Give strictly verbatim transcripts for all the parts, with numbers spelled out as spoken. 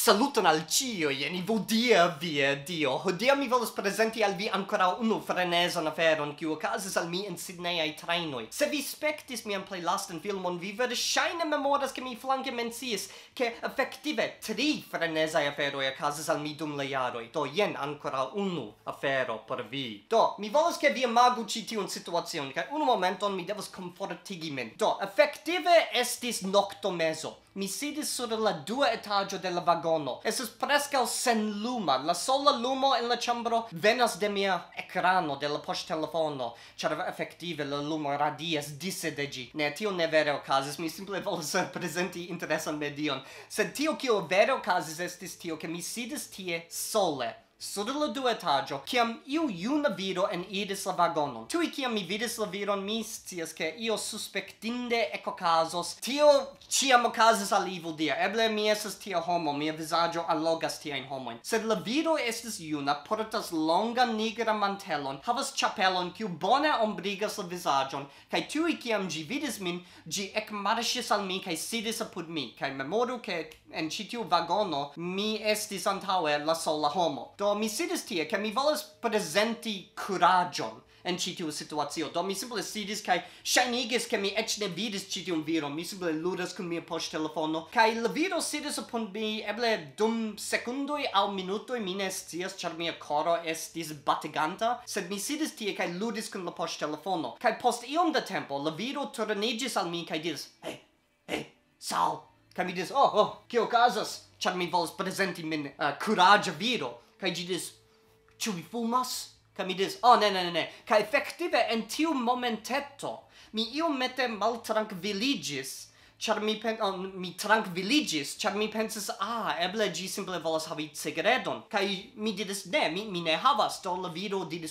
Saluton al cio, jen i vodia via, Dio. Hodia mi volas presenti al vi ancora unu frenesan aferon, kiu okazis al mi in Sydneyai trainoi. Se vi spectis mian play lastan filmon, vi verŝajne memoras ke mi flanke menciis ke effektive tri frenesai aferoi okazis al mi dum la jaroj. Do jen ancora unu afero por vi. Do, mi volas ke vi imagu ĉi tiun situacion, kaj unu momenton mi devas komfortigi min. Do, effektive estis noktomezo. Mi sidis sur la dua etaggio de la vagono. Estis prescaŭ senluma. La sola lumo en la ĉambro venas de mia ekrano de la poŝtelefono, ĉar efektive la lumo radias dise de ĝi. Ne, tio ne vere okazis. Mi simple volas prezenti interesan medion. Sed tio kio vere okazis estis tio, ke mi sidis tie sole sur la dua etaggio, kiam iu juna viro eniris la vagonon. Tui kiam mi vidis la viron, mi scias ke io suspectinde ekokazos. Tio ciam okazis al evil dia. Eble mi estas tia homo, mia vizaĝo allogas tiajn homojn. Sed la viro estis juna, portas longan nigra mantelon, havas ĉapelon kiu bone ombrigas la vizaĝon, kaj tui kiam ĝi vidis min, ĝi ekmarŝis al mi kaj sidis apud mi. Kaj memoru ke en ĉi tiu vagono mi estis antaŭe la sola homo. Do mi sidis tie, ke mi volas prezenti kuraĝon en ĉi tiu situacio. Do mi simple sidis kaj ŝajnigis ke mi eĉ ne vidis ĉi tiun viron. Mi simple ludas kun mia poŝtelefono. Kaj la viro sidis apud mi eble dum sekundoj aŭ minutoj, mi ne scias, ĉar mia koro estis bateganta. Sed mi sidis tie kaj ludis kun la poŝtelefono. Kaj post iom da tempo la viro turniĝis al mi kaj diris: "Hej, hej, Sal." Kaj mi diris: "Oh, oh, kio okazas?" Ĉar mi volas prezenti min uh, kuraĝa viro. Kaj ĝi diris: "Ĉu vi fumas?" Kaj mi diris: "Oh, ne, ne, ne, ne." Kaj efektive en tiu momenteto mi iomete maltrankviliĝis, ĉar mi pen oh, mi trankviliĝis, ĉar mi pensis: "Ah, eble ĝi simple volas havi cigaredon." Kaj mi diris: "Ne, mi, mi ne havas." Do la viro diris: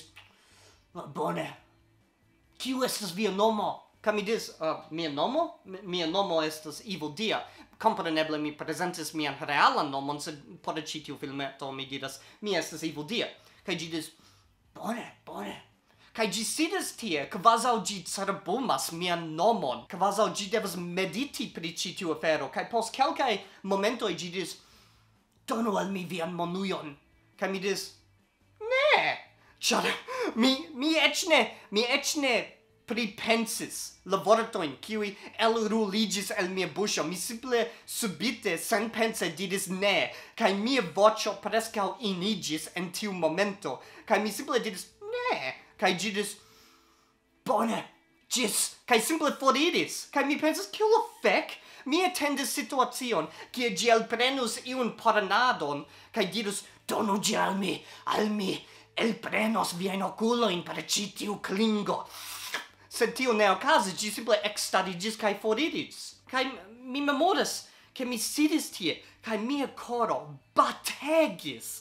"Bone. Kiu estas via nomo?" Kaj mi diris: uh, "Mia nomo? M mia nomo estas Evildia." Kompreneble mi prezentis mian realan nomon, sed por ĉi tiu filmeto mi diras: "Mi estas Evildia." Kaj ĝi diris: "Bone, bone." Kaj ĝi sidis tie, kvazaŭ ĝi cerbumas mian nomon, kvazaŭ ĝi devas mediti pri ĉi tiu afero. Kaj post kelkaj momentoj ĝi diris: "Donu al mi vian monujon." Kaj mi diris: "Ne." Ĉar mi mi eĉ ne, mi eĉ ne pripensis la vortojn kiuj elruliĝis el mia buŝo. Mi simple subite senpense diris ne, kaj mia voĉo preskaŭ iniĝis en tiu momento. Kaj mi simple diris ne, kaj ĝi diris: "Bone, ĝis." Kaj simple foriris. Kaj mi pensis: "Kio la fek?" Mi atendis situacion, kie ĝi elprenus iun poranadon, kaj dirus: "Donu ĝin al mi, al mi elprenos viajn okulojn per ĉi tiu klingo." Sed tio ne okazis, ĝi simple ekstariĝis kaj foriris. Kaj mi memoras ke mi sidis tie, kaj mia koro bategis,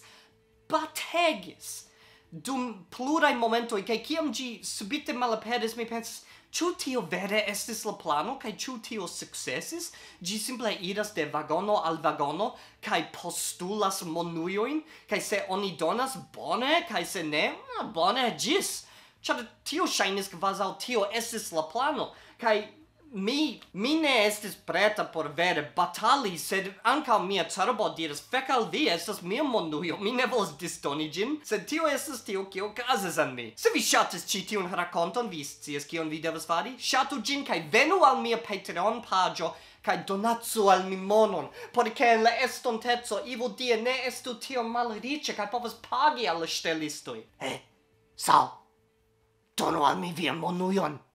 bategis dum pluraj momentoj, kaj kiam ĝi subite malaperis, mi pensis: "Ĉu tio vere estis la plano, kaj ĉu tio sukcesis?" Ĝi simple iras de vagono al vagono kaj postulas monujojn, kaj se oni donas, bone, kaj se ne, bone, ĝis. Ĉar tio ŝajnis kvazaŭ tio estis la plano, kaj mi mi ne estis preta por vere batali, sed ankaŭ mia cerbo diris: "Fek al vi, estas mia monujo, mi ne volas disdoni ĝin." Sed tio estas tio kio okazis al mi. Se vi ŝatis ĉi tiun rakonton, vi scias kion vi devas fari. Ŝatu ĝin kaj venu al mia Patreon-paĝo kaj donacu al mi monon, por ke en la estonteco Evildia ne estu tiom malriĉa kaj povas pagi al la ŝtelistoj. Hej, Sal, donu al mi vian monujon.